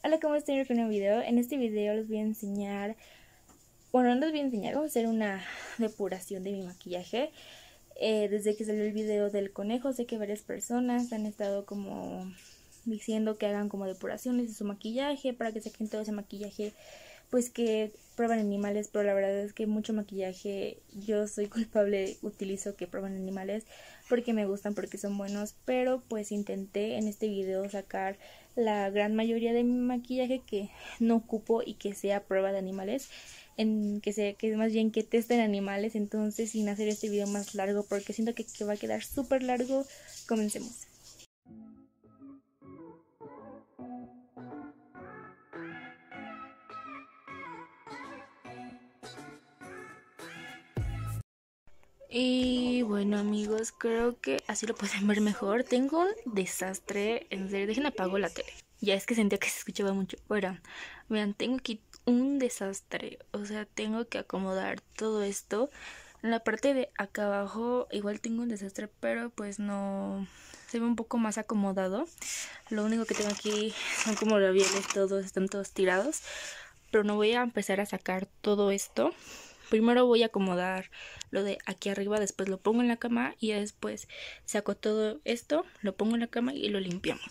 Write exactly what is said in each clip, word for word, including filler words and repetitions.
Hola, ¿cómo están? Con un video. En este video les voy a enseñar, bueno, no les voy a enseñar, vamos a hacer una depuración de mi maquillaje. Eh, desde que salió el video del conejo, sé que varias personas han estado como diciendo que hagan como depuraciones de su maquillaje para que saquen todo ese maquillaje, pues que prueban animales, pero la verdad es que mucho maquillaje, yo soy culpable, utilizo que prueban animales porque me gustan, porque son buenos, pero pues intenté en este video sacar la gran mayoría de mi maquillaje que no ocupo y que sea prueba de animales, en que sea que más bien que testen animales. Entonces, sin hacer este video más largo porque siento que, que va a quedar súper largo, comencemos. Y bueno, amigos, creo que así lo pueden ver mejor. Tengo un desastre, en serio, dejen apago la tele. Ya es que sentía que se escuchaba mucho. Bueno, vean, tengo aquí un desastre. O sea, tengo que acomodar todo esto. En la parte de acá abajo igual tengo un desastre, pero pues no... se ve un poco más acomodado. Lo único que tengo aquí son como labiales, todos están todos tirados. Pero no voy a empezar a sacar todo esto. Primero voy a acomodar lo de aquí arriba, después lo pongo en la cama y después saco todo esto, lo pongo en la cama y lo limpiamos.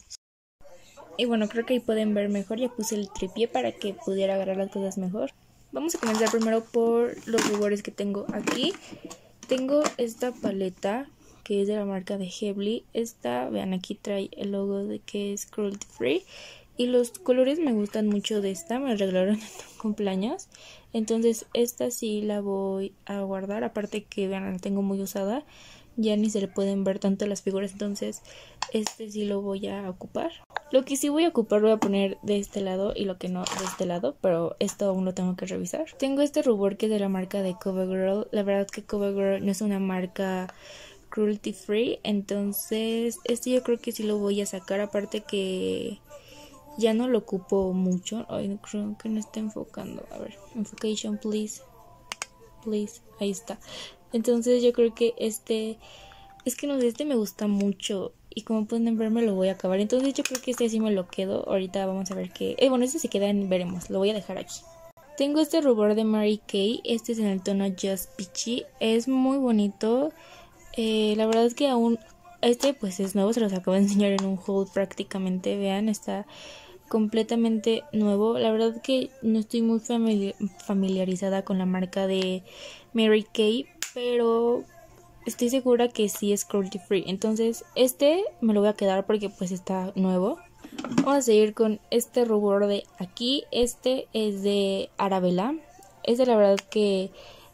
Y bueno, creo que ahí pueden ver mejor, ya puse el tripié para que pudiera agarrar las cosas mejor. Vamos a comenzar primero por los rubores que tengo aquí. Tengo esta paleta que es de la marca de Hebly. Esta, vean, aquí trae el logo de que es cruelty free. Y los colores me gustan mucho de esta, me regalaron en un cumpleaños. Entonces esta sí la voy a guardar, aparte que vean, la tengo muy usada. Ya ni se le pueden ver tanto las figuras, entonces este sí lo voy a ocupar. Lo que sí voy a ocupar lo voy a poner de este lado y lo que no de este lado, pero esto aún lo tengo que revisar. Tengo este rubor que es de la marca de CoverGirl. La verdad que CoverGirl no es una marca cruelty free, entonces este yo creo que sí lo voy a sacar, aparte que ya no lo ocupo mucho. Ay, no creo que no esté enfocando. A ver, enfocation please. Please, ahí está. Entonces yo creo que este, es que no sé, este me gusta mucho y como pueden ver me lo voy a acabar. Entonces yo creo que este sí me lo quedo. Ahorita vamos a ver qué, eh, bueno, este se queda en veremos, lo voy a dejar aquí. Tengo este rubor de Mary Kay, este es en el tono Just Peachy, es muy bonito. Eh, la verdad es que aún, este pues es nuevo, se los acabo de enseñar en un haul prácticamente, vean, está completamente nuevo. La verdad que no estoy muy familiar, familiarizada con la marca de Mary Kay, pero estoy segura que sí es cruelty free. Entonces este me lo voy a quedar porque pues está nuevo. Vamos a seguir con este rubor de aquí. Este es de Arabella. Este la verdad que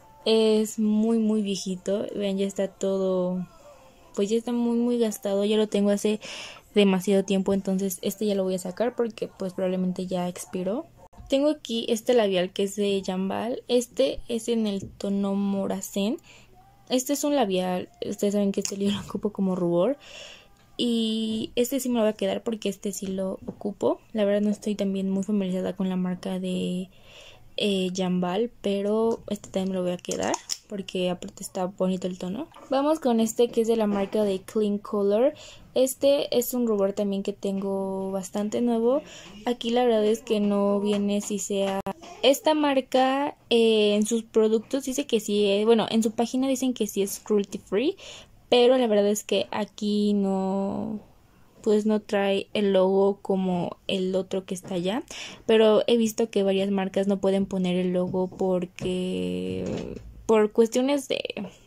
es muy muy viejito. Vean, ya está todo, pues ya está muy muy gastado. Ya lo tengo hace demasiado tiempo, entonces este ya lo voy a sacar porque pues probablemente ya expiró. Tengo aquí este labial que es de Jambal. Este es en el tono Moracén. Este es un labial, ustedes saben que este yo lo ocupo como rubor y este sí me lo voy a quedar porque este sí lo ocupo. La verdad no estoy también muy familiarizada con la marca de eh, Jambal, pero este también me lo voy a quedar porque aparte está bonito el tono. Vamos con este que es de la marca de Clean Color. Este es un rubor también que tengo bastante nuevo. Aquí la verdad es que no viene si sea... Esta marca eh, en sus productos dice que sí, es, bueno, en su página dicen que sí es cruelty free, pero la verdad es que aquí no... pues no trae el logo como el otro que está allá, pero he visto que varias marcas no pueden poner el logo porque por cuestiones de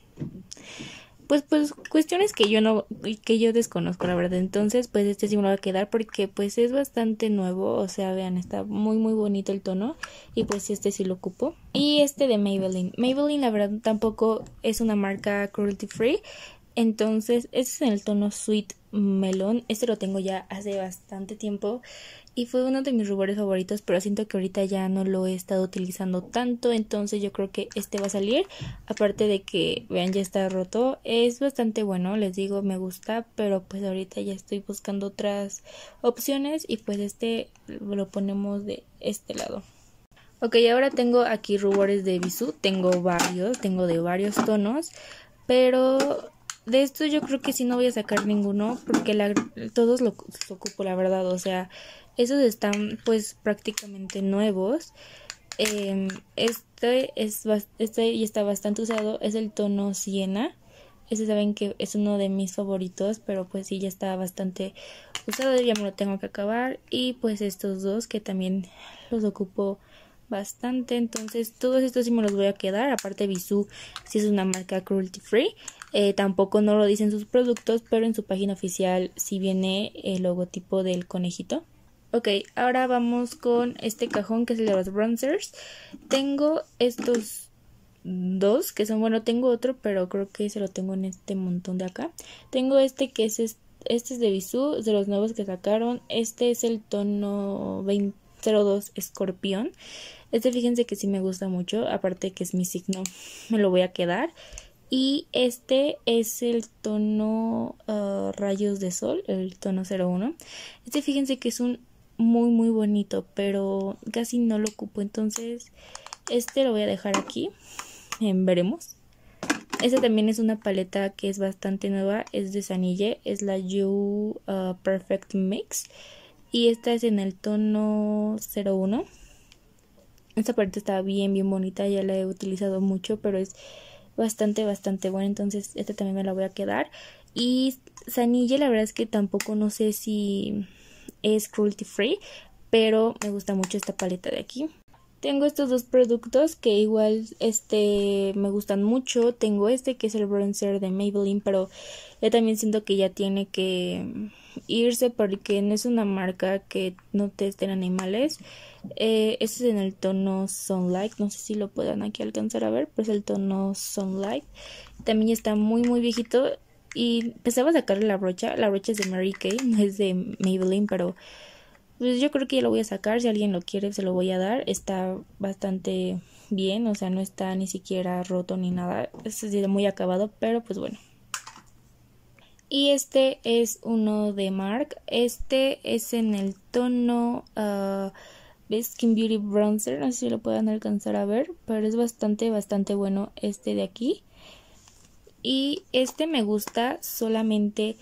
pues pues cuestiones que yo no que yo desconozco, la verdad. Entonces pues este sí me lo va a quedar porque pues es bastante nuevo, o sea, vean, está muy muy bonito el tono y pues este sí lo ocupo. Y este de Maybelline. Maybelline la verdad tampoco es una marca cruelty free. Entonces, este es en el tono Sweet Melon. Este lo tengo ya hace bastante tiempo y fue uno de mis rubores favoritos, pero siento que ahorita ya no lo he estado utilizando tanto, entonces yo creo que este va a salir. Aparte de que, vean, ya está roto. Es bastante bueno, les digo, me gusta, pero pues ahorita ya estoy buscando otras opciones y pues este lo ponemos de este lado. Ok, ahora tengo aquí rubores de Bisú. Tengo varios, tengo de varios tonos, pero de estos yo creo que sí no voy a sacar ninguno porque la, todos los ocupo, la verdad. O sea, Esos están pues prácticamente nuevos. Eh, este, es, este ya está bastante usado, es el tono siena. Este saben que es uno de mis favoritos, pero pues sí, ya está bastante usado, ya me lo tengo que acabar. Y pues estos dos que también los ocupo bastante, entonces todos estos sí me los voy a quedar. Aparte Bisú sí es una marca cruelty free, eh, tampoco no lo dicen sus productos, pero en su página oficial sí viene el logotipo del conejito. Ok, ahora vamos con este cajón que es el de los bronzers. Tengo estos dos que son, bueno, tengo otro, pero creo que se lo tengo en este montón de acá. Tengo este que es este, este es de Bisú, de los nuevos que sacaron. Este es el tono cero dos Escorpión. Este fíjense que sí me gusta mucho, aparte que es mi signo, me lo voy a quedar. Y este es el tono uh, Rayos de Sol, el tono cero uno. Este fíjense que es un muy muy bonito, pero casi no lo ocupo, entonces este lo voy a dejar aquí. Eh, veremos. Esta también es una paleta que es bastante nueva, es de Sanille, es la You uh, Perfect Mix. Y esta es en el tono cero uno. Esta paleta está bien bien bonita, ya la he utilizado mucho, pero es bastante bastante buena, entonces esta también me la voy a quedar. Y Sanille la verdad es que tampoco no sé si es cruelty free, pero me gusta mucho esta paleta de aquí. Tengo estos dos productos que igual este me gustan mucho. Tengo este que es el bronzer de Maybelline, pero yo también siento que ya tiene que irse porque no es una marca que no testen animales. Eh, este es en el tono Sunlight, no sé si lo puedan aquí alcanzar a ver, pero es el tono Sunlight. También está muy muy viejito y empezaba a sacarle la brocha. La brocha es de Mary Kay, no es de Maybelline, pero pues yo creo que ya lo voy a sacar. Si alguien lo quiere se lo voy a dar. Está bastante bien, o sea, no está ni siquiera roto ni nada. Es muy acabado, pero pues bueno. Y este es uno de MAC. Este es en el tono uh, Skin Beauty Bronzer. No sé si lo puedan alcanzar a ver, pero es bastante, bastante bueno este de aquí. Y este me gusta solamente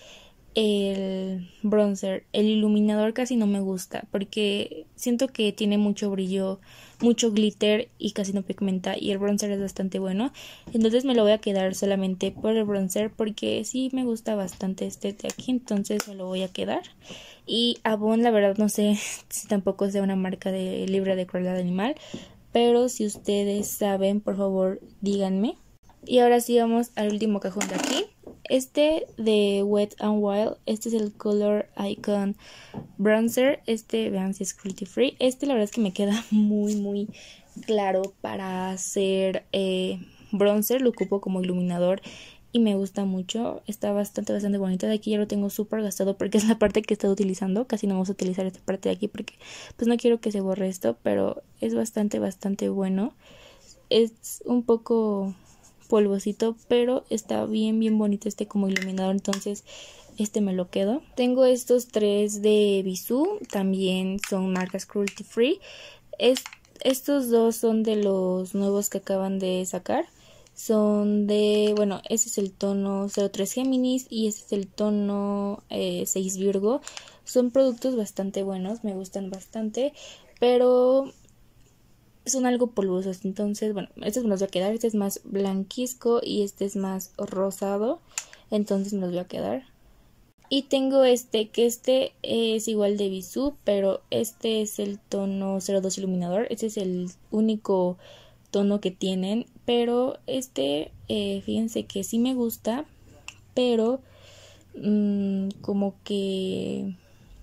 el bronzer. El iluminador casi no me gusta porque siento que tiene mucho brillo, mucho glitter y casi no pigmenta, y el bronzer es bastante bueno, entonces me lo voy a quedar solamente por el bronzer porque sí me gusta bastante este de aquí, entonces me lo voy a quedar. Y Avon la verdad no sé si tampoco sea una marca de libre de crueldad animal, pero si ustedes saben por favor díganme. Y ahora sí vamos al último cajón de aquí. Este de Wet n Wild, este es el Color Icon Bronzer. Este, vean si es cruelty free. Este la verdad es que me queda muy muy claro para hacer eh, bronzer. Lo ocupo como iluminador y me gusta mucho. Está bastante bastante bonito. De aquí ya lo tengo súper gastado porque es la parte que he estado utilizando. Casi no vamos a utilizar esta parte de aquí porque pues no quiero que se borre esto, pero es bastante bastante bueno. Es un poco polvosito, pero está bien bien bonito este como iluminador, entonces este me lo quedo. Tengo estos tres de Bisú, también son marcas cruelty free. Es, estos dos son de los nuevos que acaban de sacar. Son de, bueno, ese es el tono cero tres Géminis y ese es el tono eh, seis Virgo. Son productos bastante buenos, me gustan bastante, pero son algo polvosos, entonces bueno, estos me los voy a quedar. Este es más blanquisco y este es más rosado, entonces me los voy a quedar. Y tengo este, que este es igual de Bisú, pero este es el tono cero dos iluminador. Este es el único tono que tienen, pero este eh, fíjense que sí me gusta, pero mmm, como que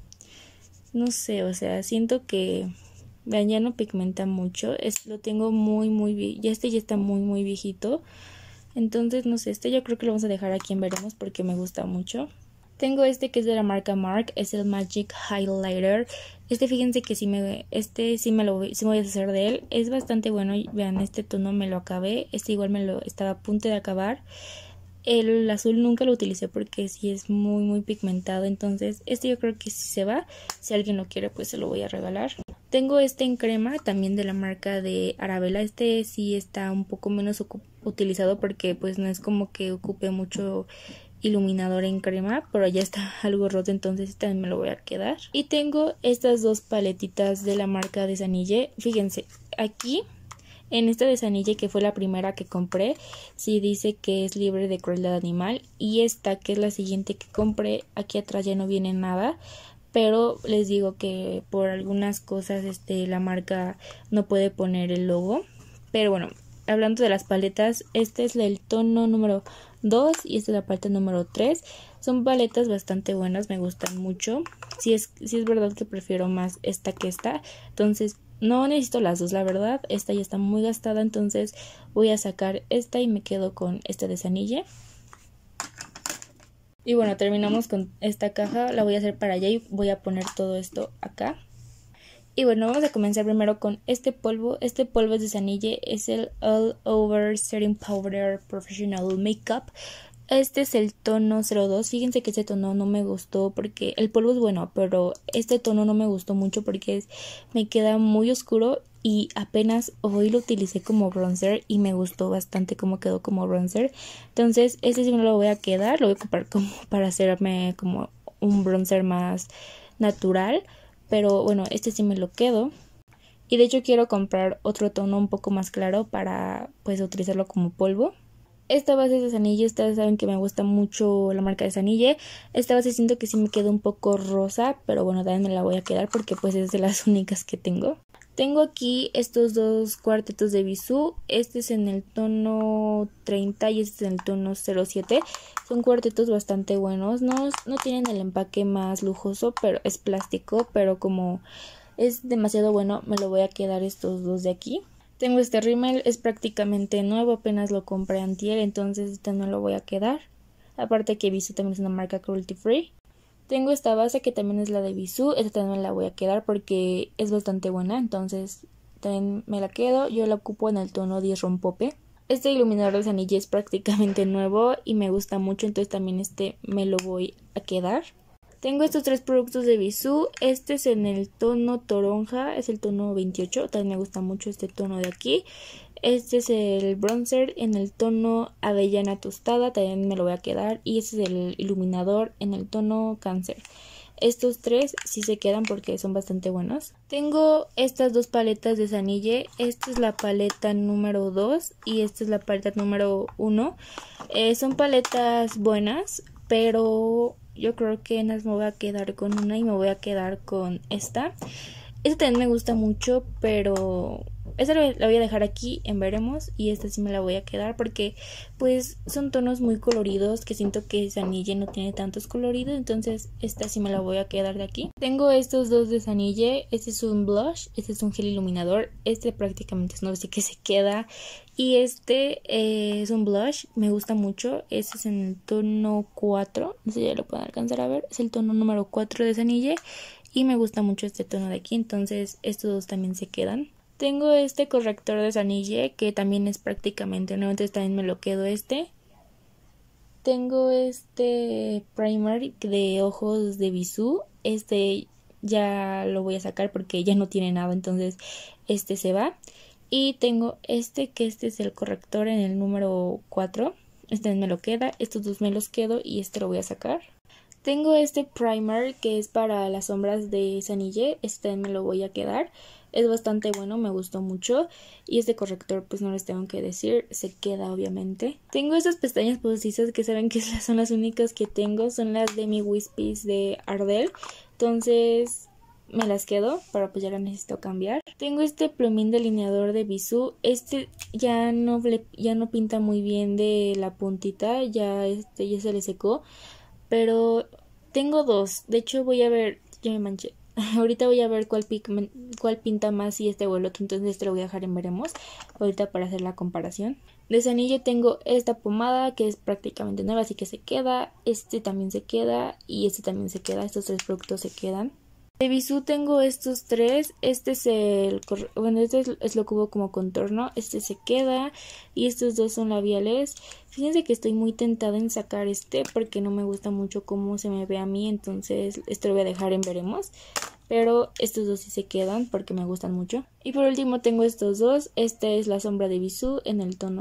no sé, o sea, siento que vean, ya no pigmenta mucho. Es, lo tengo muy muy bien. Ya este ya está muy muy viejito. Entonces no sé, este yo creo que lo vamos a dejar aquí en veremos porque me gusta mucho. Tengo este que es de la marca MAC, es el Magic Highlighter. Este fíjense que sí me, este sí me lo voy, sí me voy a hacer de él. Es bastante bueno. Vean, este tono me lo acabé. Este igual me lo estaba a punto de acabar. El azul nunca lo utilicé porque sí es muy muy pigmentado, entonces este yo creo que sí se va. Si alguien lo quiere pues se lo voy a regalar. Tengo este en crema también de la marca de Arabella. Este sí está un poco menos utilizado porque pues no es como que ocupe mucho iluminador en crema, pero ya está algo roto, entonces también me lo voy a quedar. Y tengo estas dos paletitas de la marca de Sanille. Fíjense, aquí en esta de Sanille, que fue la primera que compré, sí dice que es libre de crueldad animal. Y esta, que es la siguiente que compré, aquí atrás ya no viene nada. Pero les digo que por algunas cosas este, la marca no puede poner el logo. Pero bueno, hablando de las paletas, este es el tono número dos y esta es la paleta número tres. Son paletas bastante buenas, me gustan mucho. Sí es, sí es verdad que prefiero más esta que esta. Entonces no necesito las dos, la verdad. Esta ya está muy gastada, entonces voy a sacar esta y me quedo con esta de Sanille. Y bueno, terminamos con esta caja. La voy a hacer para allá y voy a poner todo esto acá. Y bueno, vamos a comenzar primero con este polvo. Este polvo es de Sanille, es el All Over Setting Powder Professional Makeup. Este es el tono cero dos. Fíjense que este tono no me gustó porque el polvo es bueno, pero este tono no me gustó mucho porque es, me queda muy oscuro y apenas hoy lo utilicé como bronzer y me gustó bastante cómo quedó como bronzer. Entonces este sí me lo voy a quedar, lo voy a comprar como para hacerme como un bronzer más natural. Pero bueno, este sí me lo quedo. Y de hecho quiero comprar otro tono un poco más claro para pues utilizarlo como polvo. Esta base es de Sanille, ustedes saben que me gusta mucho la marca de Sanille. Esta base siento que sí me queda un poco rosa, pero bueno, también me la voy a quedar porque pues es de las únicas que tengo. Tengo aquí estos dos cuartetos de Bisú. Este es en el tono treinta y este es en el tono cero siete. Son cuartetos bastante buenos. No, no tienen el empaque más lujoso, pero es plástico. Pero como es demasiado bueno, me lo voy a quedar estos dos de aquí. Tengo este rímel, es prácticamente nuevo, apenas lo compré antier, entonces este no lo voy a quedar. Aparte que Bisú también es una marca cruelty free. Tengo esta base que también es la de Bisú, esta también me la voy a quedar porque es bastante buena, entonces también me la quedo. Yo la ocupo en el tono diez rompope. Este iluminador de Sanille es prácticamente nuevo y me gusta mucho, entonces también este me lo voy a quedar. Tengo estos tres productos de Bisú. Este es en el tono toronja, es el tono veintiocho, también me gusta mucho este tono de aquí. Este es el bronzer en el tono avellana tostada, también me lo voy a quedar. Y este es el iluminador en el tono cáncer. Estos tres sí se quedan porque son bastante buenos. Tengo estas dos paletas de Sanille. Esta es la paleta número dos y esta es la paleta número uno. Eh, son paletas buenas, pero yo creo que en las me voy a quedar con una y me voy a quedar con esta. Esta también me gusta mucho, pero esta la voy a dejar aquí en veremos y esta sí me la voy a quedar porque pues son tonos muy coloridos que siento que Sanille no tiene tantos coloridos, entonces esta sí me la voy a quedar de aquí. Tengo estos dos de Sanille, este es un blush, este es un gel iluminador, este prácticamente es nuevo así que se queda y este eh, es un blush, me gusta mucho, este es en el tono cuatro, no sé si ya lo pueden alcanzar a ver, es el tono número cuatro de Sanille y me gusta mucho este tono de aquí, entonces estos dos también se quedan. Tengo este corrector de Sanille que también es prácticamente nuevo, entonces también me lo quedo este. Tengo este primer de ojos de Bisú, este ya lo voy a sacar porque ya no tiene nada, entonces este se va. Y tengo este que este es el corrector en el número cuatro, este me lo queda, estos dos me los quedo y este lo voy a sacar. Tengo este primer que es para las sombras de Sanille, este me lo voy a quedar. Es bastante bueno, me gustó mucho. Y este corrector, pues no les tengo que decir, se queda obviamente. Tengo estas pestañas postizas que saben que son las únicas que tengo. Son las de mi Wispies de Ardell. Entonces me las quedo, pero pues ya las necesito cambiar. Tengo este plumín delineador de Bisú. Este ya no, le, ya no pinta muy bien de la puntita, ya, este, ya se le secó. Pero tengo dos, de hecho voy a ver, ya me manché. Ahorita voy a ver cuál, cuál pinta más, si este o el otro, entonces este lo voy a dejar en veremos ahorita para hacer la comparación. De Sanille tengo esta pomada que es prácticamente nueva, así que se queda, este también se queda y este también se queda, estos tres productos se quedan. De Bisú tengo estos tres, este es el, bueno este es, es lo que hubo como contorno, este se queda y estos dos son labiales. Fíjense que estoy muy tentada en sacar este porque no me gusta mucho cómo se me ve a mí, entonces este lo voy a dejar en veremos. Pero estos dos sí se quedan porque me gustan mucho. Y por último tengo estos dos, este es la sombra de Bisú en el tono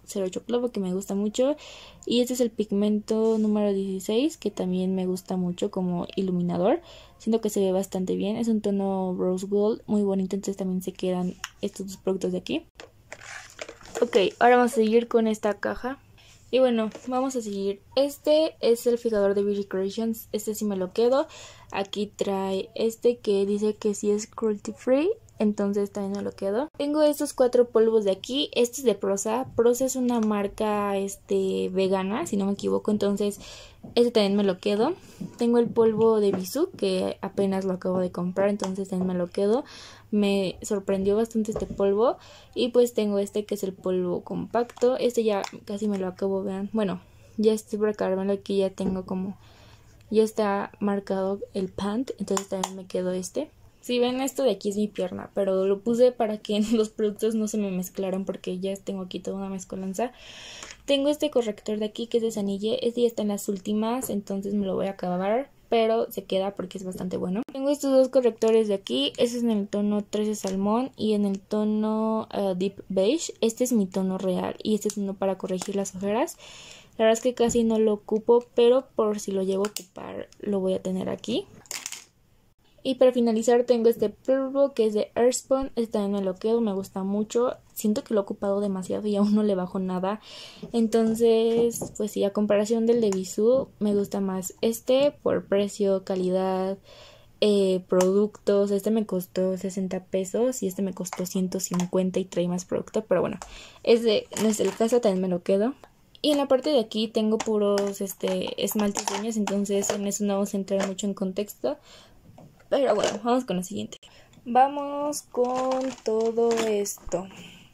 cero ocho Club, que me gusta mucho. Y este es el pigmento número dieciséis, que también me gusta mucho como iluminador. Siento que se ve bastante bien. Es un tono rose gold muy bonito, entonces también se quedan estos dos productos de aquí. Ok, ahora vamos a seguir con esta caja. Y bueno, vamos a seguir. Este es el fijador de Beauty Creations. Este sí me lo quedo. Aquí trae este que dice que sí es cruelty free, entonces también me lo quedo. Tengo estos cuatro polvos de aquí. Este es de Prosa. Prosa es una marca este vegana, si no me equivoco, entonces este también me lo quedo. Tengo el polvo de Bisú, que apenas lo acabo de comprar, entonces también me lo quedo. Me sorprendió bastante este polvo. Y pues tengo este que es el polvo compacto. Este ya casi me lo acabo, vean. Bueno, ya estoy por acabármelo. Aquí ya tengo como... ya está marcado el pant, entonces también me quedo este. Si ven, esto de aquí es mi pierna, pero lo puse para que los productos no se me mezclaran porque ya tengo aquí toda una mezcolanza. Tengo este corrector de aquí que es de Sanille. Este ya está en las últimas, entonces me lo voy a acabar, pero se queda porque es bastante bueno. Tengo estos dos correctores de aquí. Este es en el tono trece salmón y en el tono uh, deep beige. Este es mi tono real y este es uno para corregir las ojeras. La verdad es que casi no lo ocupo, pero por si lo llevo a ocupar lo voy a tener aquí. Y para finalizar tengo este polvo que es de Earthspun. Este también me lo quedo, me gusta mucho. Siento que lo he ocupado demasiado y aún no le bajo nada. Entonces, pues sí, a comparación del de Bisú, me gusta más este por precio, calidad, eh, productos. Este me costó sesenta pesos y este me costó ciento cincuenta y trae más producto. Pero bueno, este no es el caso, también me lo quedo. Y en la parte de aquí tengo puros este, esmaltes de uñas, entonces en eso no vamos a entrar mucho en contexto. Pero bueno, vamos con lo siguiente. Vamos con todo esto.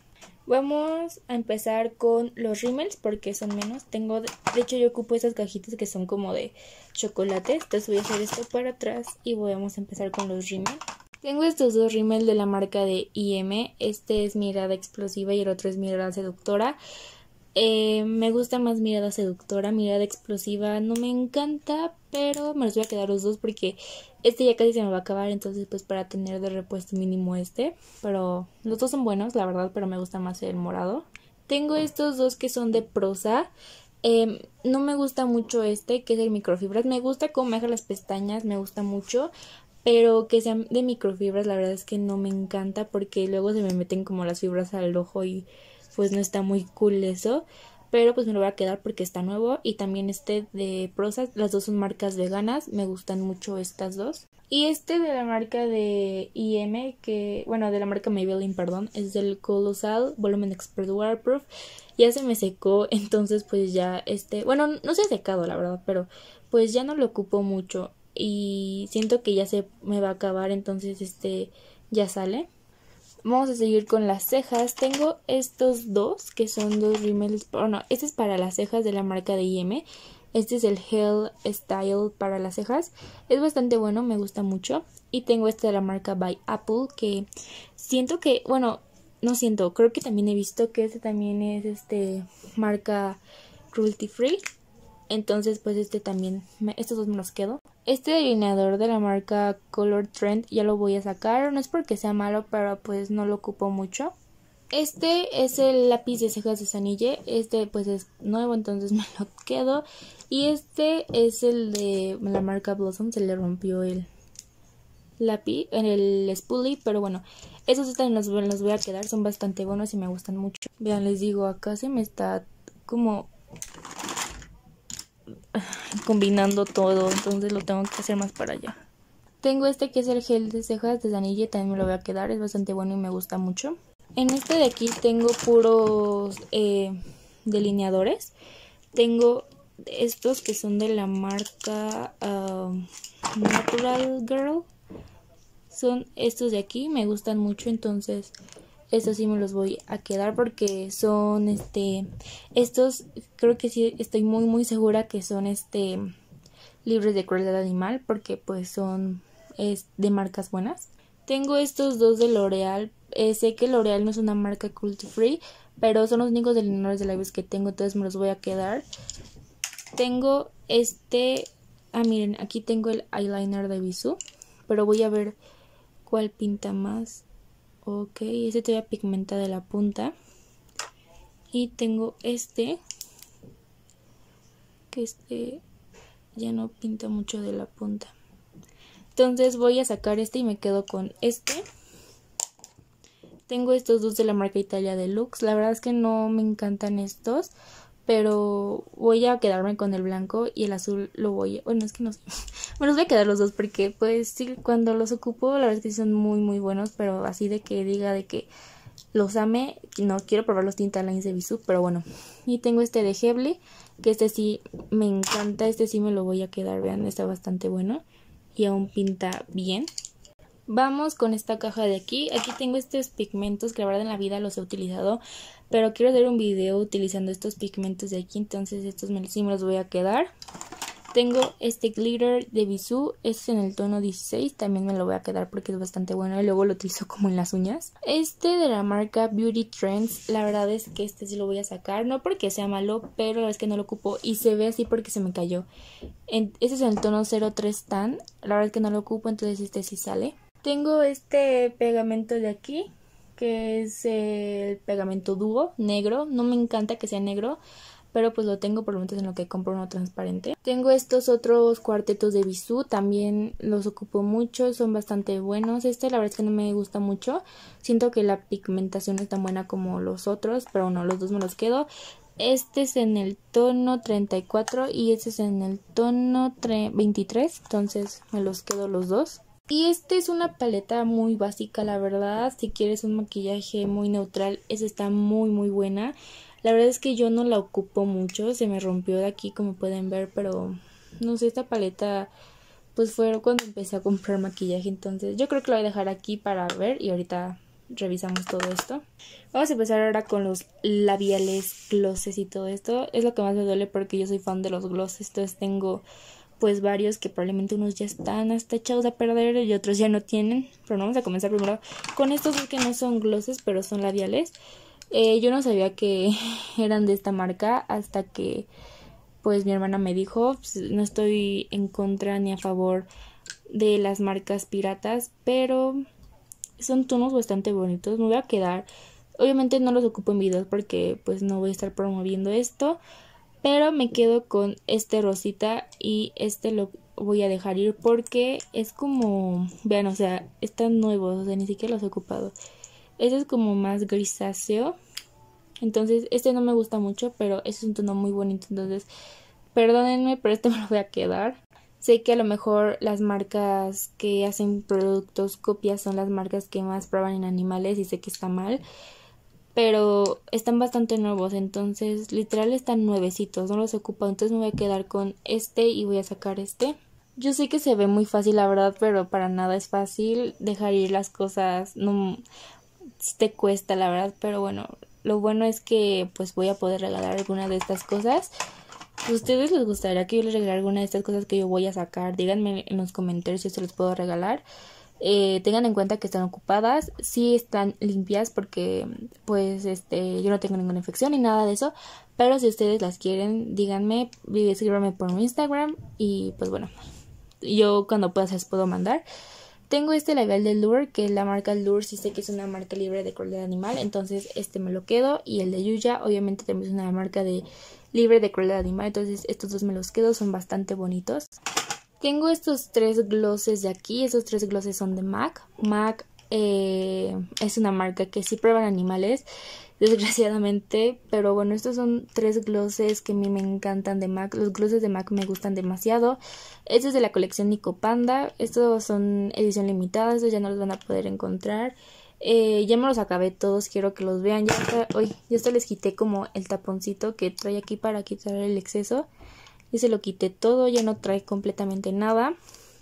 Vamos a empezar con los rímels porque son menos. Tengo, de, de hecho yo ocupo estas cajitas que son como de chocolate. Entonces voy a hacer esto para atrás y vamos a empezar con los rímels. Tengo estos dos rímels de la marca de I M. Este es Mirada Explosiva y el otro es Mirada Seductora. Eh, me gusta más Mirada Seductora. Mirada Explosiva no me encanta, pero me los voy a quedar los dos porque este ya casi se me va a acabar, entonces pues para tener de repuesto mínimo este. Pero los dos son buenos, la verdad, pero me gusta más el morado. Tengo estos dos que son de Prosa. Eh, no me gusta mucho este, que es el microfibras. Me gusta cómo me deja las pestañas, me gusta mucho. Pero que sean de microfibras, la verdad es que no me encanta porque luego se me meten como las fibras al ojo y pues no está muy cool eso. Pero pues me lo voy a quedar porque está nuevo. Y también este de Prosa, las dos son marcas veganas, me gustan mucho estas dos. Y este de la marca de I M, que bueno, de la marca Maybelline, perdón, es del Colossal Volumen Expert Waterproof. Ya se me secó, entonces pues ya este, bueno, no se ha secado la verdad, pero pues ya no lo ocupo mucho. Y siento que ya se me va a acabar, entonces este ya sale. Vamos a seguir con las cejas. Tengo estos dos que son dos rímels. Bueno, este es para las cejas de la marca de I M. Este es el Hell Style para las cejas. Es bastante bueno, me gusta mucho. Y tengo este de la marca By Apple que siento que, bueno, no siento, creo que también he visto que este también es este marca cruelty free. Entonces pues este también, me, estos dos me los quedo. Este delineador de la marca Color Trend ya lo voy a sacar. No es porque sea malo, pero pues no lo ocupo mucho. Este es el lápiz de cejas de Sanille. Este pues es nuevo, entonces me lo quedo. Y este es el de la marca Blossom. Se le rompió el lápiz, en el spoolie, pero bueno, esos también los, los voy a quedar. Son bastante buenos y me gustan mucho. Vean, les digo, acá se me está como combinando todo, entonces lo tengo que hacer más para allá. Tengo este que es el gel de cejas de Sanille, también me lo voy a quedar, es bastante bueno y me gusta mucho. En este de aquí tengo puros eh, delineadores. Tengo estos que son de la marca uh, Natural Girl. Son estos de aquí, me gustan mucho, entonces estos sí me los voy a quedar porque son este estos creo que sí estoy muy muy segura que son este libres de crueldad animal porque pues son es de marcas buenas. Tengo estos dos de L'Oreal. Eh, sé que L'Oreal no es una marca cruelty free, pero son los únicos delineadores de labios que tengo, entonces me los voy a quedar. Tengo este, ah miren, aquí tengo el eyeliner de Bisú, pero voy a ver cuál pinta más. Ok, este todavía pigmenta de la punta. Y tengo este, que este ya no pinta mucho de la punta. Entonces voy a sacar este y me quedo con este. Tengo estos dos de la marca Italia Deluxe. La verdad es que no me encantan estos, pero voy a quedarme con el blanco y el azul lo voy a... Bueno, es que no sé. Me los voy a quedar los dos porque pues sí, cuando los ocupo la verdad es que son muy muy buenos, pero así de que diga de que los ame, no quiero probar los Tintalines de Bisú, pero bueno. Y tengo este de Hebli, que este sí me encanta, este sí me lo voy a quedar, vean, está bastante bueno y aún pinta bien. Vamos con esta caja de aquí. Aquí tengo estos pigmentos que la verdad en la vida los he utilizado, pero quiero hacer un video utilizando estos pigmentos de aquí, entonces estos me, sí me los voy a quedar. Tengo este glitter de Bisú, este es en el tono dieciséis, también me lo voy a quedar porque es bastante bueno y luego lo utilizo como en las uñas. Este de la marca Beauty Trends, la verdad es que este sí lo voy a sacar, no porque sea malo, pero la verdad es que no lo ocupo y se ve así porque se me cayó. En, este es en el tono cero tres Tan, la verdad es que no lo ocupo, entonces este sí sale. Tengo este pegamento de aquí, que es el pegamento dúo, negro. No me encanta que sea negro, pero pues lo tengo por lo menos en lo que compro uno transparente. Tengo estos otros cuartetos de Bisú, también los ocupo mucho, son bastante buenos. Este la verdad es que no me gusta mucho, siento que la pigmentación no es tan buena como los otros, pero bueno, los dos me los quedo. Este es en el tono treinta y cuatro y este es en el tono veintitrés, entonces me los quedo los dos. Y este es una paleta muy básica, la verdad. Si quieres un maquillaje muy neutral, esta está muy muy buena. La verdad es que yo no la ocupo mucho, se me rompió de aquí como pueden ver, pero no sé, esta paleta pues fue cuando empecé a comprar maquillaje, entonces yo creo que la voy a dejar aquí para ver y ahorita revisamos todo esto. Vamos a empezar ahora con los labiales, glosses y todo esto. Es lo que más me duele porque yo soy fan de los glosses, entonces tengo pues varios que probablemente unos ya están hasta echados a perder y otros ya no tienen, pero vamos a comenzar primero con estos que no son glosses pero son labiales. Eh, yo no sabía que eran de esta marca hasta que pues mi hermana me dijo. Pues, no estoy en contra ni a favor de las marcas piratas, pero son tonos bastante bonitos. Me voy a quedar, obviamente no los ocupo en videos porque pues no voy a estar promoviendo esto, pero me quedo con este rosita y este lo voy a dejar ir porque es como, vean, o sea, están nuevos, o sea, ni siquiera los he ocupado. Este es como más grisáceo, entonces este no me gusta mucho, pero este es un tono muy bonito, entonces perdónenme, pero este me lo voy a quedar. Sé que a lo mejor las marcas que hacen productos copias son las marcas que más prueban en animales y sé que está mal, pero están bastante nuevos, entonces literal están nuevecitos, no los he ocupado, entonces me voy a quedar con este y voy a sacar este. Yo sé que se ve muy fácil la verdad, pero para nada es fácil dejar ir las cosas, no te cuesta la verdad, pero bueno, lo bueno es que pues voy a poder regalar alguna de estas cosas. ¿A ustedes les gustaría que yo les regalara alguna de estas cosas que yo voy a sacar? Díganme en los comentarios si se los puedo regalar. Eh, tengan en cuenta que están ocupadas, sí están limpias porque pues este yo no tengo ninguna infección ni nada de eso, pero si ustedes las quieren díganme, escríbanme por mi Instagram y pues bueno, yo cuando pueda se les puedo mandar. Tengo este labial de Lure, que es la marca Lure, sí sé que es una marca libre de crueldad animal, entonces este me lo quedo, y el de Yuya obviamente también es una marca de libre de crueldad animal, entonces estos dos me los quedo, son bastante bonitos. Tengo estos tres glosses de aquí, estos tres glosses son de MAC. MAC eh, es una marca que sí prueban animales, desgraciadamente, pero bueno, estos son tres glosses que a mí me encantan de MAC. Los glosses de MAC me gustan demasiado. Este es de la colección Nico Panda, estos son edición limitada, estos ya no los van a poder encontrar. Eh, ya me los acabé todos, quiero que los vean. Ya está, uy, ya hasta les quité como el taponcito que trae aquí para quitar el exceso. Y se lo quité todo, ya no trae completamente nada.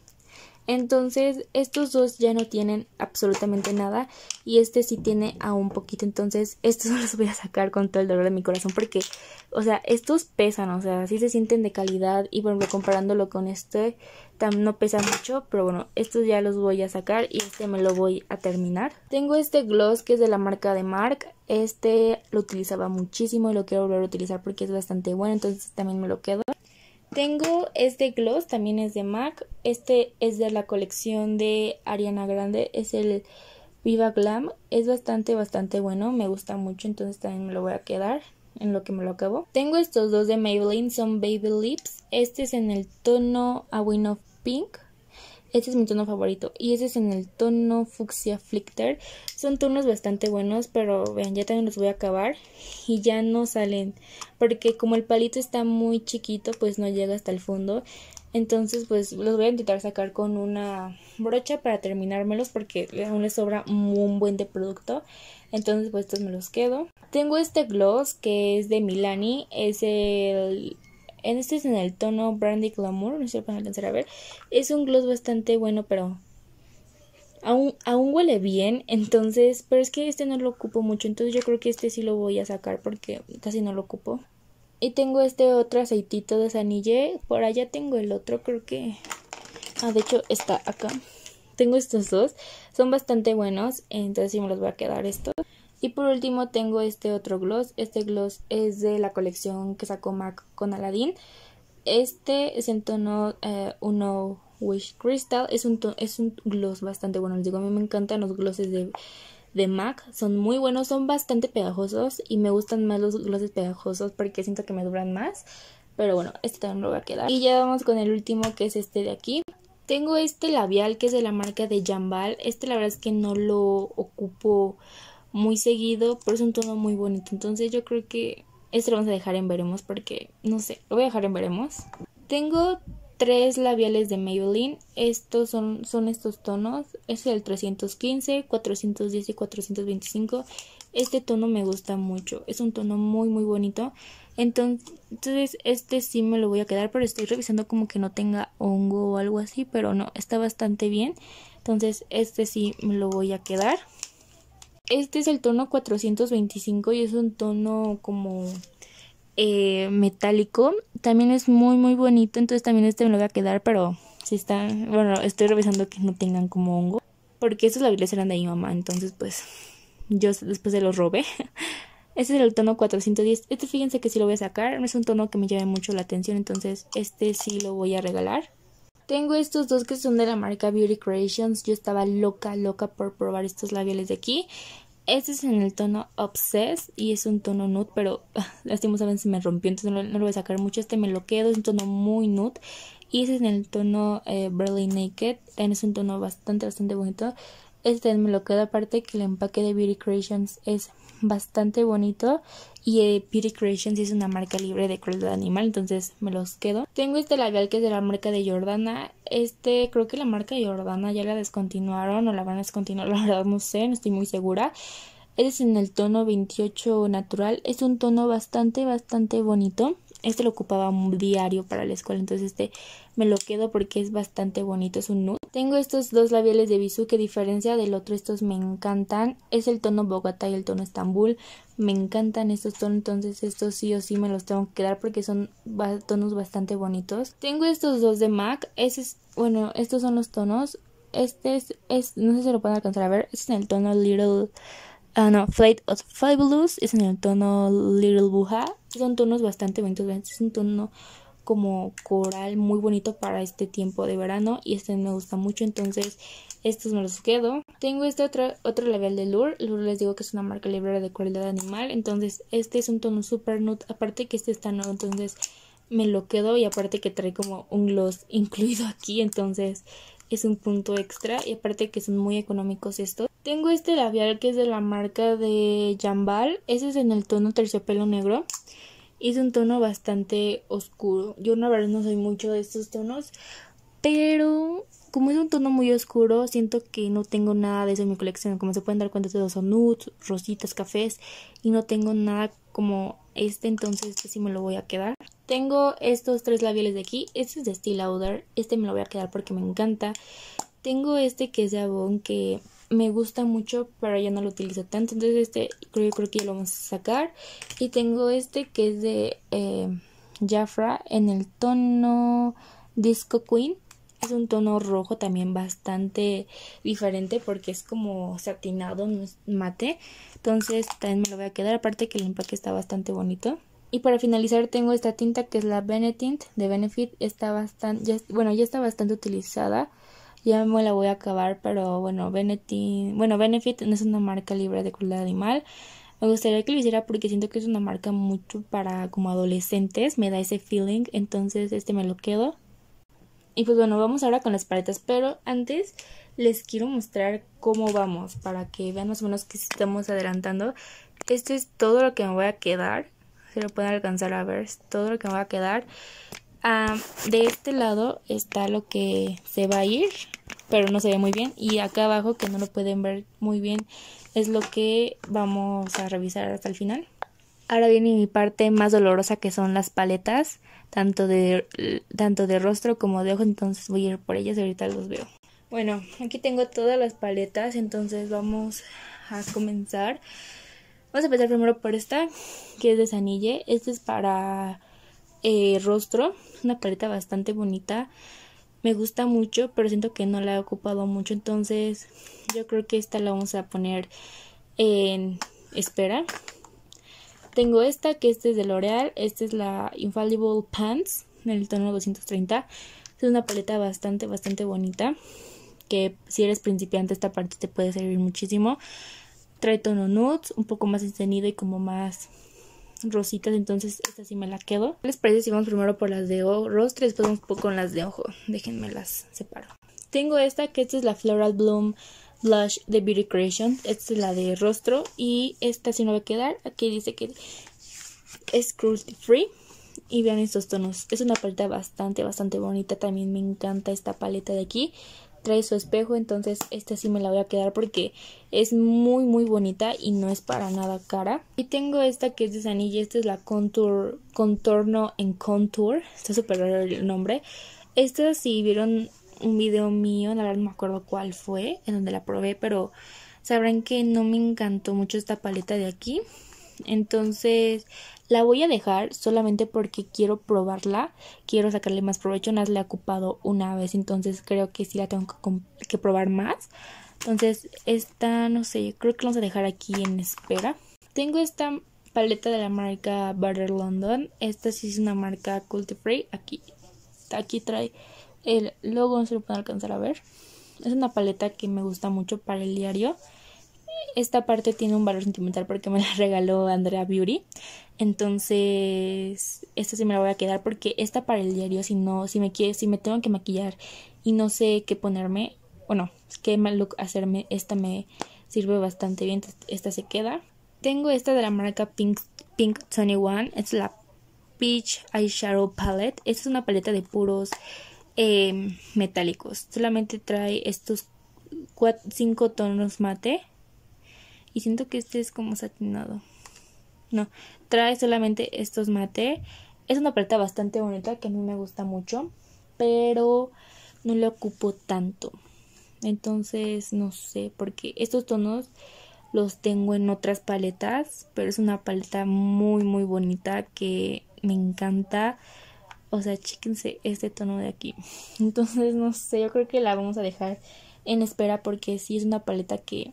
Entonces estos dos ya no tienen absolutamente nada y este sí tiene aún poquito, entonces estos no los voy a sacar con todo el dolor de mi corazón porque, o sea, estos pesan, o sea, sí se sienten de calidad y bueno, comparándolo con este también no pesa mucho, pero bueno, estos ya los voy a sacar y este me lo voy a terminar. Tengo este gloss que es de la marca de MAC, este lo utilizaba muchísimo y lo quiero volver a utilizar porque es bastante bueno, entonces también me lo quedo. Tengo este gloss, también es de MAC, este es de la colección de Ariana Grande, es el Viva Glam, es bastante bastante bueno, me gusta mucho, entonces también me lo voy a quedar. en lo que me lo acabo. Tengo estos dos de Maybelline, son Baby Lips. Este es en el tono A Win of Pink. Este es mi tono favorito. Y este es en el tono Fuchsia Flicker. Son tonos bastante buenos, pero vean, ya también los voy a acabar. Y ya no salen, porque como el palito está muy chiquito, pues no llega hasta el fondo. Entonces pues los voy a intentar sacar con una brocha para terminármelos, porque aún les sobra un buen de producto. Entonces pues estos me los quedo. Tengo este gloss que es de Milani. Es el... Este es en el tono Brandy Glamour, no sé si lo pueden alcanzar a ver. Es un gloss bastante bueno, pero aún, aún huele bien. Entonces, pero es que este no lo ocupo mucho. Entonces yo creo que este sí lo voy a sacar porque casi no lo ocupo. Y tengo este otro aceitito de Sanille. Por allá tengo el otro, creo que... Ah, de hecho está acá. Tengo estos dos. Son bastante buenos, entonces sí me los voy a quedar estos. Y por último tengo este otro gloss. Este gloss es de la colección que sacó MAC con Aladdin. Este es en tono eh, uno Wish Crystal. Es un, es un gloss bastante bueno. Les digo, a mí me encantan los glosses de, de MAC. Son muy buenos, son bastante pegajosos. Y me gustan más los glosses pegajosos porque siento que me duran más. Pero bueno, este también lo voy a quedar. Y ya vamos con el último, que es este de aquí. Tengo este labial que es de la marca de Jambal. Este la verdad es que no lo ocupo muy seguido, pero es un tono muy bonito. Entonces yo creo que este lo vamos a dejar en veremos, porque no sé, lo voy a dejar en veremos. Tengo tres labiales de Maybelline. Estos son, son estos tonos. Este es el trescientos quince, cuatrocientos diez y cuatrocientos veinticinco. Este tono me gusta mucho. Es un tono muy muy bonito. Entonces este sí me lo voy a quedar, pero estoy revisando como que no tenga hongo o algo así, pero no, está bastante bien. Entonces este sí me lo voy a quedar. Este es el tono cuatrocientos veinticinco y es un tono como eh, metálico. También es muy muy bonito, entonces también este me lo voy a quedar, pero si está, bueno, estoy revisando que no tengan como hongo, porque estos labiales eran de mi mamá, entonces pues yo después se los robé. Este es el tono cuatrocientos diez. Este fíjense que sí lo voy a sacar, no es un tono que me llame mucho la atención, entonces este sí lo voy a regalar. Tengo estos dos que son de la marca Beauty Creations. Yo estaba loca, loca por probar estos labiales de aquí. Este es en el tono Obsessed y es un tono nude, pero uh, lastimosamente se me rompió, entonces no, no lo voy a sacar mucho. Este me lo quedo, es un tono muy nude. Y ese es en el tono eh, Barely Naked, también es un tono bastante, bastante bonito. Este me lo quedo, aparte que el empaque de Beauty Creations es bastante bonito. Y eh, Beauty Creations es una marca libre de crueldad animal, entonces me los quedo. Tengo este labial que es de la marca de Jordana. Este, creo que la marca de Jordana ya la descontinuaron o la van a descontinuar, la verdad no sé, no estoy muy segura. Este es en el tono veintiocho natural. Es un tono bastante, bastante bonito. Este lo ocupaba un diario para la escuela, entonces este me lo quedo porque es bastante bonito, es un nude. Tengo estos dos labiales de Bisú que a diferencia del otro estos me encantan. Es el tono Bogotá y el tono Estambul. Me encantan estos tonos, entonces estos sí o sí me los tengo que quedar porque son tonos bastante bonitos. Tengo estos dos de MAC. Ese es, bueno, estos son los tonos. Este es, es no sé si lo pueden alcanzar a ver. Este es en el tono Little... Ah, uh, no, Flight of Fabulous es en el tono Little Buja. Son tonos bastante bonitos. Es un tono como coral muy bonito para este tiempo de verano. Y este me gusta mucho, entonces estos me los quedo. Tengo este otro, otro labial de Lure. Lure les digo que es una marca libre de crueldad animal. Entonces este es un tono super nude. Aparte que este está nuevo, entonces me lo quedo. Y aparte que trae como un gloss incluido aquí. Entonces es un punto extra. Y aparte que son muy económicos estos. Tengo este labial que es de la marca de Jambal. Ese es en el tono terciopelo negro. Y es un tono bastante oscuro. Yo la verdad no soy mucho de estos tonos. Pero como es un tono muy oscuro, siento que no tengo nada de eso en mi colección. Como se pueden dar cuenta, todos son nudes, rositas, cafés. Y no tengo nada como este, entonces este sí me lo voy a quedar. Tengo estos tres labiales de aquí. Este es de Estee Lauder. Este me lo voy a quedar porque me encanta. Tengo este que es de Avon que me gusta mucho, pero ya no lo utilizo tanto. Entonces este creo, creo que ya lo vamos a sacar. Y tengo este que es de eh, Jafra en el tono Disco Queen. Es un tono rojo también bastante diferente porque es como satinado, no es mate. Entonces también me lo voy a quedar, aparte que el empaque está bastante bonito. Y para finalizar tengo esta tinta que es la Benetint de Benefit. Está bastante, ya, bueno, ya está bastante utilizada. Ya me la voy a acabar, pero bueno, Benetint, bueno, Benefit no es una marca libre de crueldad animal. Me gustaría que lo hiciera porque siento que es una marca mucho para como adolescentes, me da ese feeling, entonces este me lo quedo. Y pues bueno, vamos ahora con las paletas, pero antes les quiero mostrar cómo vamos para que vean más o menos que estamos adelantando. Esto es todo lo que me voy a quedar, se lo pueden alcanzar a ver, es todo lo que me va a quedar. Ah, de este lado está lo que se va a ir, pero no se ve muy bien, y acá abajo, que no lo pueden ver muy bien, es lo que vamos a revisar hasta el final. Ahora viene mi parte más dolorosa, que son las paletas, tanto de, tanto de rostro como de ojo, entonces voy a ir por ellas y ahorita los veo. Bueno, aquí tengo todas las paletas, entonces vamos a comenzar. Vamos a empezar primero por esta, que es de Sanille. Esta es para eh, rostro, es una paleta bastante bonita. Me gusta mucho, pero siento que no la he ocupado mucho, entonces yo creo que esta la vamos a poner en espera. Tengo esta, que esta es de L'Oreal. Esta es la Infallible Pants, en el tono doscientos treinta. Es una paleta bastante, bastante bonita, que si eres principiante esta parte te puede servir muchísimo. Trae tono nudes, un poco más encendido y como más rositas, entonces esta sí me la quedo. ¿Qué les parece si vamos primero por las de rostro y después vamos un poco con las de ojo? Déjenme las separo. Tengo esta, que esta es la Floral Bloom Blush de Beauty Creation. Esta es la de rostro y esta sí no va a quedar. Aquí dice que es cruelty free. Y vean estos tonos. Es una paleta bastante, bastante bonita. También me encanta esta paleta de aquí. Trae su espejo, entonces esta sí me la voy a quedar porque es muy, muy bonita y no es para nada cara. Y tengo esta, que es de Sanille. Esta es la Contour, Contorno en Contour. Está súper raro el nombre. Esta, si vieron un video mío, la verdad no me acuerdo cuál fue, en donde la probé, pero sabrán que no me encantó mucho esta paleta de aquí. Entonces la voy a dejar solamente porque quiero probarla, quiero sacarle más provecho. Nada, la he ocupado una vez, entonces creo que sí la tengo que, que probar más. Entonces esta, no sé, creo que la vamos a dejar aquí en espera. Tengo esta paleta de la marca Butter London. Esta sí es una marca cruelty free. Aquí, aquí trae el logo, no se lo pueden alcanzar a ver. Es una paleta que me gusta mucho para el diario. Esta parte tiene un valor sentimental porque me la regaló Andrea Beauty. Entonces esta sí me la voy a quedar porque esta para el diario, si no, si me quiere, si me tengo que maquillar y no sé qué ponerme, bueno, qué look hacerme, esta me sirve bastante bien. Esta se queda. Tengo esta de la marca Pink, Pink veintiuno. Es la Peach Eyeshadow Palette. Esta es una paleta de puros eh, metálicos. Solamente trae estos cuatro, cinco tonos mate. Y siento que este es como satinado. No, trae solamente estos mate. Es una paleta bastante bonita que a mí me gusta mucho, pero no la ocupo tanto. Entonces no sé, porque estos tonos los tengo en otras paletas, pero es una paleta muy muy bonita que me encanta. O sea, chéquense este tono de aquí. Entonces no sé, yo creo que la vamos a dejar en espera porque sí es una paleta que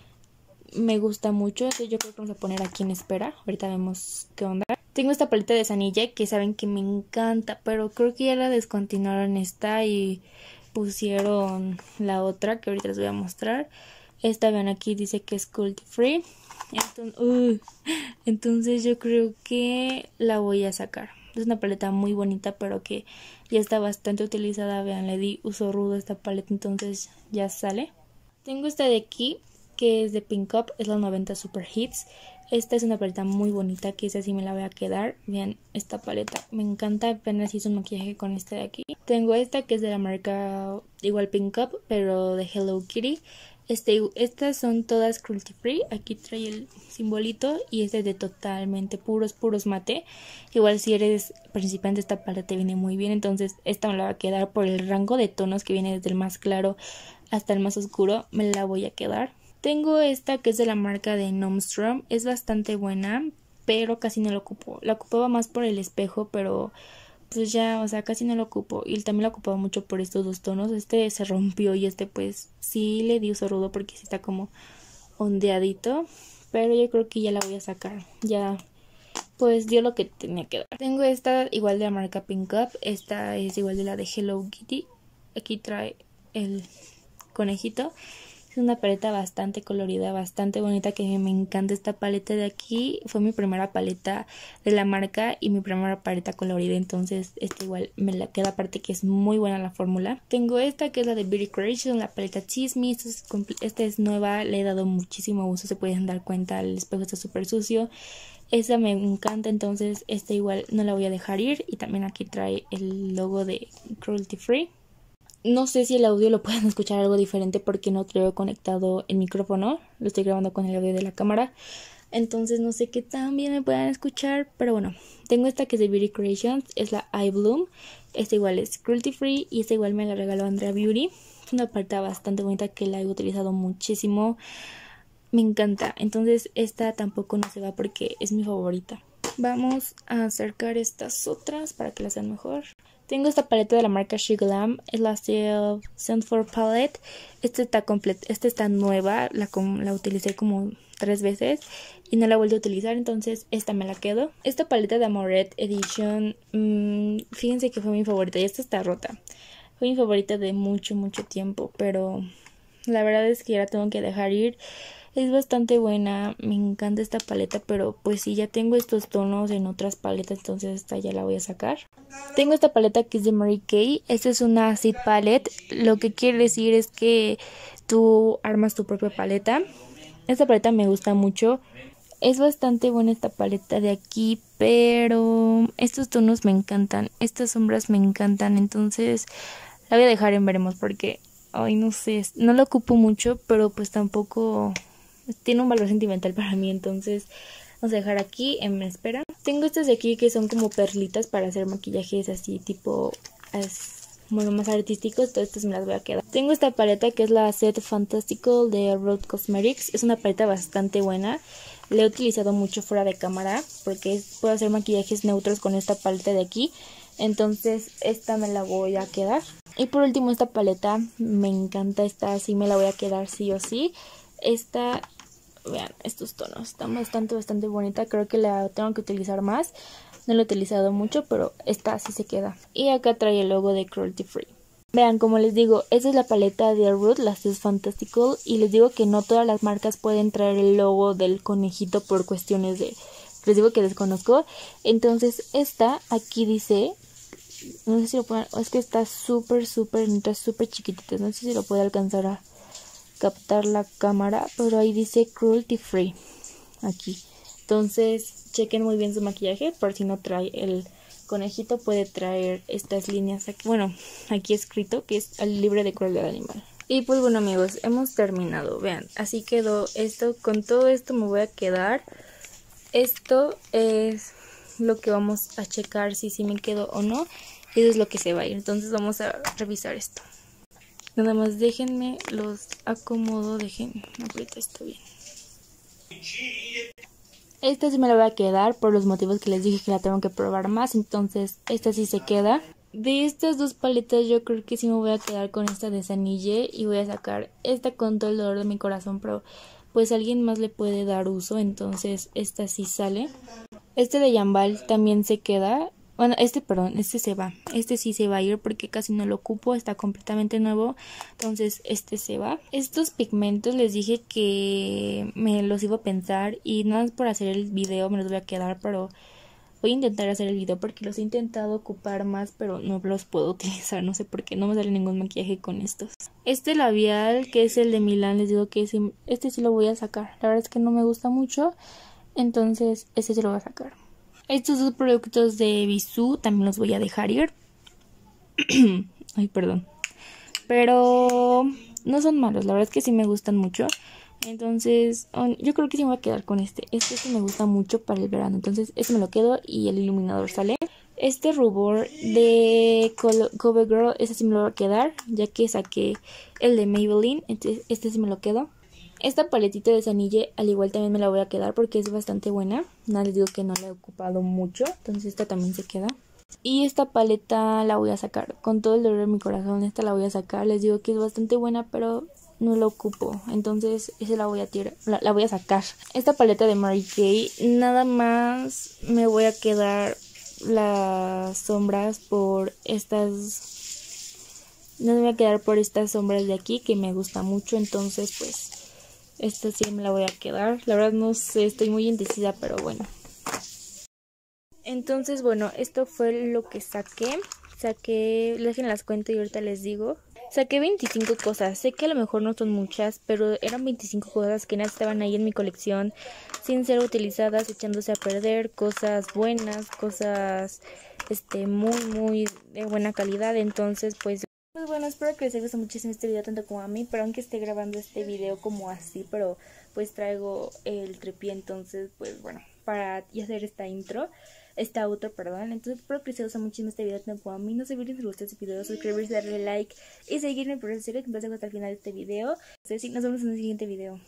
me gusta mucho. Entonces yo creo que vamos a poner aquí en espera. Ahorita vemos qué onda. Tengo esta paleta de Sanille que saben que me encanta, pero creo que ya la descontinuaron esta y pusieron la otra que ahorita les voy a mostrar. Esta, vean, aquí dice que es cruelty free. Entonces, uh, entonces yo creo que la voy a sacar. Es una paleta muy bonita, pero que ya está bastante utilizada. Vean, le di uso rudo a esta paleta, entonces ya sale. Tengo esta de aquí, que es de Pink Up, es la noventa Super Hits. Esta es una paleta muy bonita, que esa sí me la voy a quedar. Vean esta paleta, me encanta, apenas hice un maquillaje con esta de aquí. Tengo esta que es de la marca igual Pink Up, pero de Hello Kitty. Este, estas son todas cruelty free. Aquí trae el simbolito y este es de totalmente puros, puros mate. Igual si eres principiante esta paleta te viene muy bien, entonces esta me la va a quedar por el rango de tonos que viene desde el más claro hasta el más oscuro. Me la voy a quedar. Tengo esta que es de la marca de Nomstrom. Es bastante buena, pero casi no la ocupo. La ocupaba más por el espejo, pero pues ya, o sea, casi no lo ocupo. Y también lo ocupaba mucho por estos dos tonos. Este se rompió y este pues sí le di uso rudo porque sí está como ondeadito. Pero yo creo que ya la voy a sacar. Ya pues dio lo que tenía que dar. Tengo esta igual de la marca Pink Up. Esta es igual de la de Hello Kitty. Aquí trae el conejito. Es una paleta bastante colorida, bastante bonita, que me encanta esta paleta de aquí. Fue mi primera paleta de la marca y mi primera paleta colorida, entonces esta igual me la queda, aparte que es muy buena la fórmula. Tengo esta que es la de Beauty Creation, la paleta Tease Me. Esta es, esta es nueva, le he dado muchísimo uso, se pueden dar cuenta, el espejo está súper sucio. Esta me encanta, entonces esta igual no la voy a dejar ir. Y también aquí trae el logo de Cruelty Free. No sé si el audio lo pueden escuchar algo diferente porque no traigo conectado el micrófono. Lo estoy grabando con el audio de la cámara. Entonces no sé qué tan bien me puedan escuchar. Pero bueno, tengo esta que es de Beauty Creations. Es la Eye Bloom. Esta igual es Cruelty Free y esta igual me la regaló Andrea Beauty. Es una paleta bastante bonita que la he utilizado muchísimo. Me encanta. Entonces esta tampoco no se va porque es mi favorita. Vamos a acercar estas otras para que las vean mejor. Tengo esta paleta de la marca She Glam, es la Scent for Palette. Esta está completa, esta está nueva, la, la utilicé como tres veces y no la he vuelto a utilizar, entonces esta me la quedo. Esta paleta de Amoret Edition, mmm, fíjense que fue mi favorita y esta está rota. Fue mi favorita de mucho, mucho tiempo, pero la verdad es que ya la tengo que dejar ir. Es bastante buena, me encanta esta paleta, pero pues sí, ya tengo estos tonos en otras paletas, entonces esta ya la voy a sacar. Tengo esta paleta que es de Mary Kay, esta es una Seed Palette, lo que quiere decir es que tú armas tu propia paleta. Esta paleta me gusta mucho, es bastante buena esta paleta de aquí, pero estos tonos me encantan, estas sombras me encantan, entonces la voy a dejar en veremos porque, ay no sé, no la ocupo mucho, pero pues tampoco tiene un valor sentimental para mí, entonces vamos a dejar aquí en espera. Tengo estas de aquí que son como perlitas para hacer maquillajes así tipo as, bueno, más artísticos, todas estas me las voy a quedar. Tengo esta paleta que es la Set Fantastical de Road Cosmetics, es una paleta bastante buena, la he utilizado mucho fuera de cámara porque puedo hacer maquillajes neutros con esta paleta de aquí, entonces esta me la voy a quedar. Y por último esta paleta, me encanta, esta sí me la voy a quedar sí o sí. Esta, vean estos tonos, están bastante, bastante bonita, creo que la tengo que utilizar más, no la he utilizado mucho, pero esta sí se queda. Y acá trae el logo de Cruelty Free. Vean, como les digo, esta es la paleta de Root, la Seed Fantastical, y les digo que no todas las marcas pueden traer el logo del conejito por cuestiones de, les digo que desconozco. Entonces esta, aquí dice, no sé si lo pueden, es que está súper, súper, está súper chiquitita, no sé si lo puede alcanzar a captar la cámara, pero ahí dice Cruelty Free aquí. Entonces chequen muy bien su maquillaje, por si no trae el conejito, puede traer estas líneas aquí, bueno, aquí escrito que es libre de crueldad animal. Y pues bueno amigos, hemos terminado, vean, así quedó esto. Con todo esto me voy a quedar. Esto es lo que vamos a checar si sí me quedó o no, y eso es lo que se va a ir. Entonces vamos a revisar esto. Nada más déjenme los acomodo, dejen, aprieta esto bien. Esta sí me la voy a quedar por los motivos que les dije que la tengo que probar más, entonces esta sí se queda. De estas dos paletas yo creo que sí me voy a quedar con esta de Sanille y voy a sacar esta con todo el dolor de mi corazón, pero pues a alguien más le puede dar uso, entonces esta sí sale. Este de Jambal también se queda. Bueno, este, perdón, este se va. Este sí se va a ir porque casi no lo ocupo. Está completamente nuevo. Entonces, este se va. Estos pigmentos les dije que me los iba a pensar. Y nada más por hacer el video me los voy a quedar. Pero voy a intentar hacer el video porque los he intentado ocupar más. Pero no los puedo utilizar. No sé por qué. No me sale ningún maquillaje con estos. Este labial, que es el de Milán, les digo que ese, este sí lo voy a sacar. La verdad es que no me gusta mucho. Entonces, este sí lo voy a sacar. Estos dos productos de Bisú también los voy a dejar ir. Ay, perdón. Pero no son malos, la verdad es que sí me gustan mucho. Entonces, yo creo que sí me voy a quedar con este. Este sí me gusta mucho para el verano. Entonces, este me lo quedo y el iluminador sale. Este rubor de CoverGirl, este sí me lo voy a quedar, ya que saqué el de Maybelline. Entonces, este sí me lo quedo. Esta paletita de Sanille al igual también me la voy a quedar porque es bastante buena. Nada, les digo que no la he ocupado mucho, entonces esta también se queda. Y esta paleta la voy a sacar, con todo el dolor de mi corazón, esta la voy a sacar. Les digo que es bastante buena, pero no la ocupo, entonces esa la voy a tirar, la, la voy a sacar. Esta paleta de Mary Kay, nada más me voy a quedar las sombras por estas No me voy a quedar por estas sombras de aquí que me gusta mucho, entonces pues esta sí me la voy a quedar. La verdad no sé, estoy muy indecisa, pero bueno. Entonces bueno, esto fue lo que saqué. Saqué, dejen las cuento y ahorita les digo. Saqué veinticinco cosas, sé que a lo mejor no son muchas, pero eran veinticinco cosas que nada estaban ahí en mi colección sin ser utilizadas, echándose a perder, cosas buenas, cosas este muy muy de buena calidad. Entonces pues pues bueno, espero que les haya muchísimo este video tanto como a mí, pero aunque esté grabando este video como así, pero pues traigo el tripié, entonces pues bueno, para hacer esta intro, esta outro, perdón. Entonces espero que les haya muchísimo este video tanto como a mí. No se olviden si les gustó este video, suscribirse, darle like y seguirme por el serio que me hasta el final de este video. Entonces sí, nos vemos en el siguiente video.